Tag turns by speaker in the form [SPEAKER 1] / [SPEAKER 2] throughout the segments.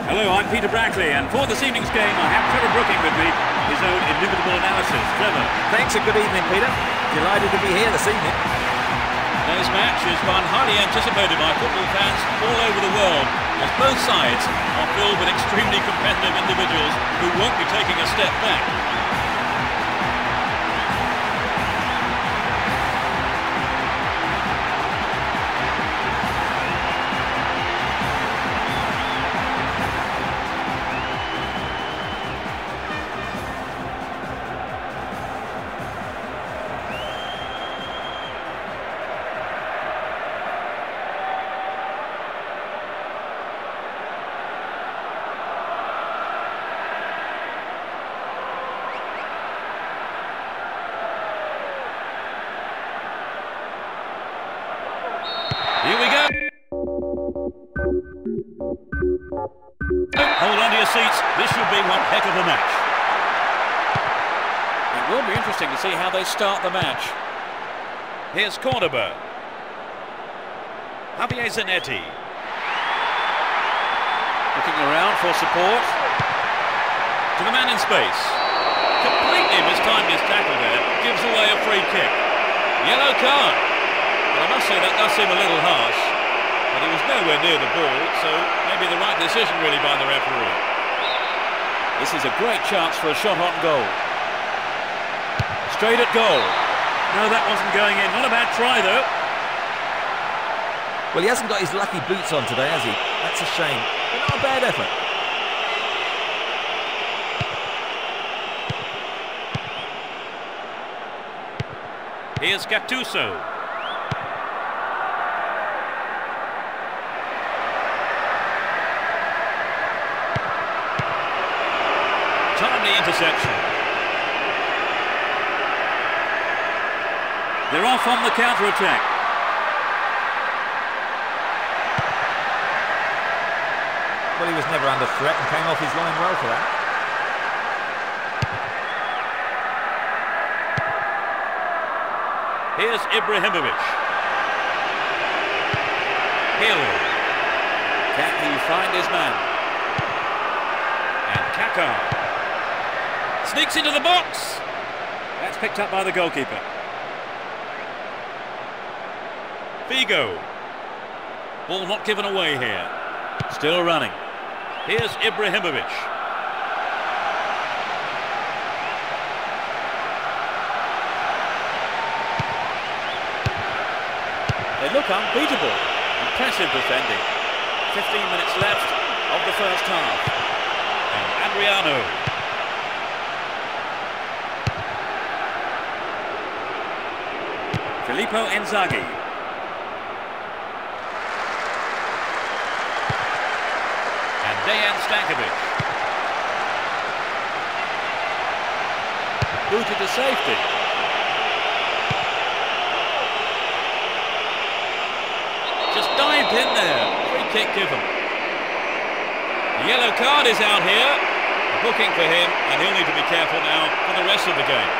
[SPEAKER 1] Hello, I'm Peter Brackley, and for this evening's game I have Trevor Brooking with me, his own inimitable analysis. Trevor.
[SPEAKER 2] Thanks and good evening, Peter. Delighted to be here this evening.
[SPEAKER 3] Today's match is one highly anticipated by football fans all over the world, as both sides are filled with extremely competitive individuals who won't be taking a step back. Here we go. Hold on to your seats. This should be one heck of a match. It will be interesting to see how they start the match. Here's Cordoba. Javier Zanetti. Looking around for support. To the man in space. Completely mistimed his tackle there. Gives away a free kick. Yellow card. I must say that does seem a little harsh, but he was nowhere near the ball, so maybe the right decision really by the referee. This is a great chance for a shot on goal. Straight at goal.
[SPEAKER 1] No, that wasn't going in. Not a bad try, though.
[SPEAKER 2] Well, he hasn't got his lucky boots on today, has he? That's a shame, but not a bad effort.
[SPEAKER 3] Here's Gattuso. Timely interception.
[SPEAKER 1] They're off on the counter-attack.
[SPEAKER 2] Well, he was never under threat and came off his line well for that.
[SPEAKER 3] Here's Ibrahimovic. Hill. Can he find his man? And Kaká. Sneaks into the box.
[SPEAKER 1] That's picked up by the goalkeeper.
[SPEAKER 3] Figo. Ball not given away here. Still running. Here's Ibrahimovic. They look unbeatable. Impressive defending. 15 minutes left of the first half. And Adriano.
[SPEAKER 1] Filippo Inzaghi.
[SPEAKER 3] And Dejan Stankovic. Booted to safety. Just dived in there. Free kick given. The yellow card is out here. A booking for him, and he'll need to be careful now for the rest of the game.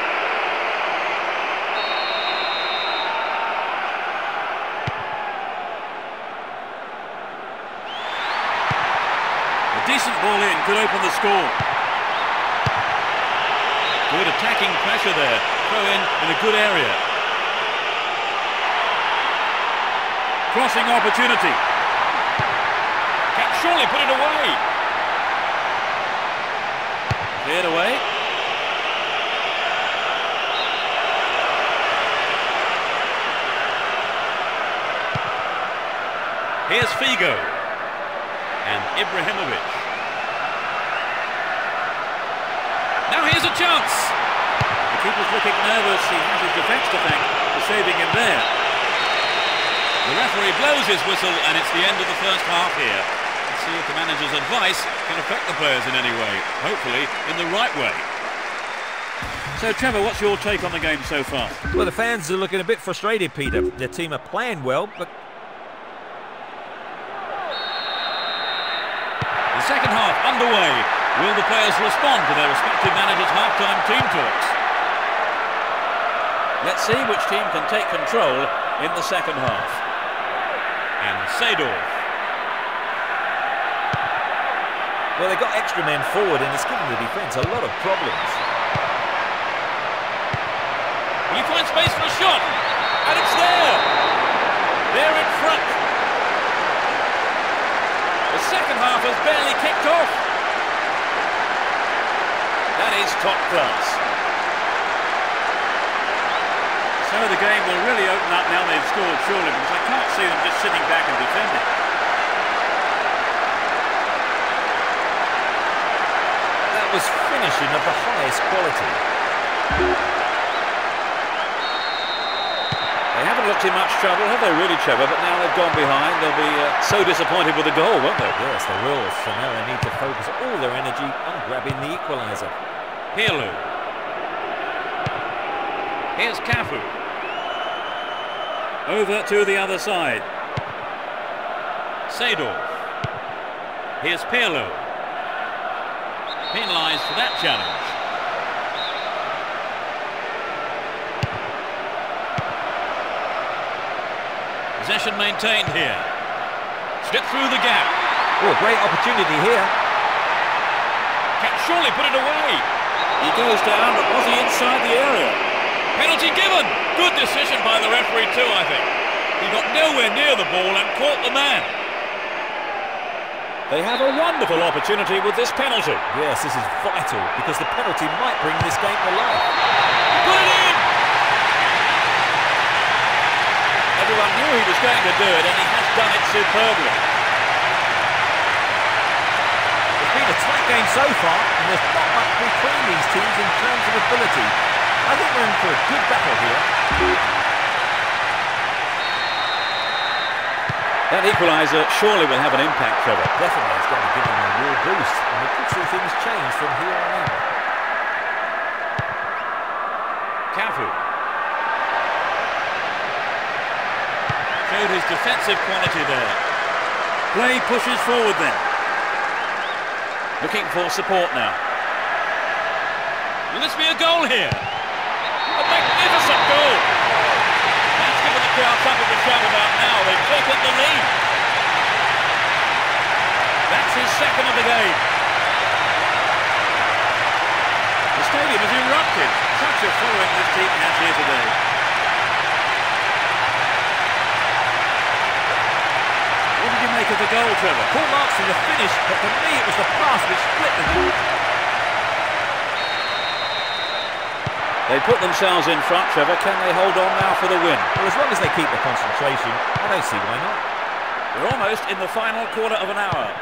[SPEAKER 1] Decent ball in, could open the score.
[SPEAKER 3] Good attacking pressure there. Throw in a good area.
[SPEAKER 1] Crossing opportunity.
[SPEAKER 3] Can surely put it away.
[SPEAKER 1] Cleared away.
[SPEAKER 3] Here's Figo. And Ibrahimovic. Now here's a chance.
[SPEAKER 1] The keeper's looking nervous. He has his defence to thank for saving him there.
[SPEAKER 3] The referee blows his whistle and it's the end of the first half here. Let's see if the manager's advice can affect the players in any way. Hopefully in the right way.
[SPEAKER 1] So Trevor, what's your take on the game so far?
[SPEAKER 2] Well, the fans are looking a bit frustrated, Peter. Their team are playing well, but...
[SPEAKER 3] The second half underway. Will the players respond to their respective managers' half-time team talks? Let's see which team can take control in the second half. And Seedorf.
[SPEAKER 2] Well, they got extra men forward and it's given the defence a lot of problems.
[SPEAKER 3] You find space for a shot, and it's there. They're in front. The second half has barely kicked off. That is top class.
[SPEAKER 1] So the game will really open up now they've scored, surely, because I can't see them just sitting back and defending.
[SPEAKER 2] That was finishing of the highest quality.
[SPEAKER 3] They haven't looked in much trouble, have they really, Trevor? But now they've gone behind, they'll be so disappointed with the goal, won't they?
[SPEAKER 2] Yes, they will. So now they need to focus all their energy on grabbing the equaliser.
[SPEAKER 3] Pirlo. Here's Cafu.
[SPEAKER 1] Over to the other side.
[SPEAKER 3] Seedorf. Here's Pirlo. Penalised for that challenge. Possession maintained here. Slip through the gap.
[SPEAKER 2] Oh, great opportunity here.
[SPEAKER 3] Can surely put it away.
[SPEAKER 1] He goes down, but was he inside the area?
[SPEAKER 3] Penalty given. Good decision by the referee too, I think. He got nowhere near the ball and caught the man.
[SPEAKER 1] They have a wonderful opportunity with this penalty.
[SPEAKER 2] Yes, this is vital because the penalty might bring this game to life.
[SPEAKER 3] Put it in! Everyone knew he was going to do it, and he has done it superbly.
[SPEAKER 2] It's been a tight game so far, and there's not much between these teams in terms of ability. I think we're in for a good battle here.
[SPEAKER 3] That equaliser surely will have an impact, Trevor.
[SPEAKER 2] Definitely, it's going to give them a real boost, and we could see things change from here on in.
[SPEAKER 3] Cafu. Showed his defensive quality there.
[SPEAKER 1] Play pushes forward then.
[SPEAKER 3] Looking for support now. Will this be a goal here? A magnificent goal! That's given the crowd something to shout about now. They've taken the lead. That's his second of the game.
[SPEAKER 1] The stadium has erupted. Such a following this team has here today. What did you make of the goal, Trevor?
[SPEAKER 2] Full marks for the finish, but for me it was the pass which split the game.
[SPEAKER 3] They put themselves in front, Trevor. Can they hold on now for the win?
[SPEAKER 2] Well, as long as they keep the concentration, I don't see why not.
[SPEAKER 1] We're almost in the final quarter of an hour.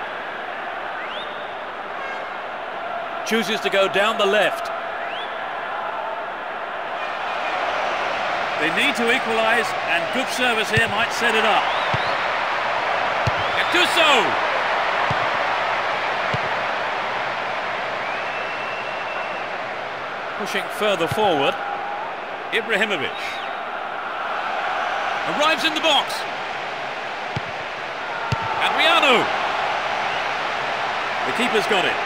[SPEAKER 3] Chooses to go down the left.
[SPEAKER 1] They need to equalise, and good service here might set it up.
[SPEAKER 3] Gattuso! Pushing further forward.
[SPEAKER 1] Ibrahimovic.
[SPEAKER 3] Arrives in the box. Adriano.
[SPEAKER 1] The keeper's got it.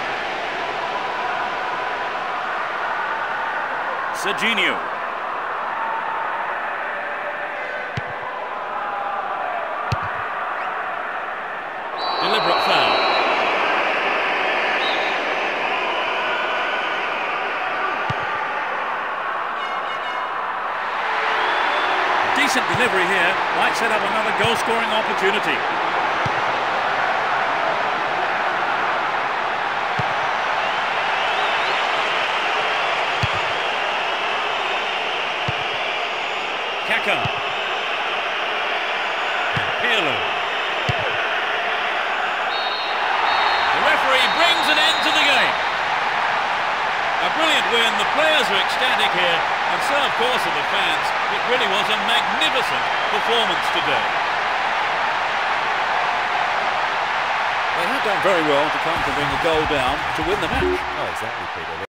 [SPEAKER 1] Serginho.
[SPEAKER 3] Deliberate foul.
[SPEAKER 1] Decent delivery here might set up another goal-scoring opportunity. Kaká. Pirlo.
[SPEAKER 3] The referee brings an end to the game. A brilliant win. The players are ecstatic here, and so of course are the fans. It really was a magnificent performance today.
[SPEAKER 1] They have done very well to come to bring the goal down to win the match.
[SPEAKER 2] Oh, exactly, Peter.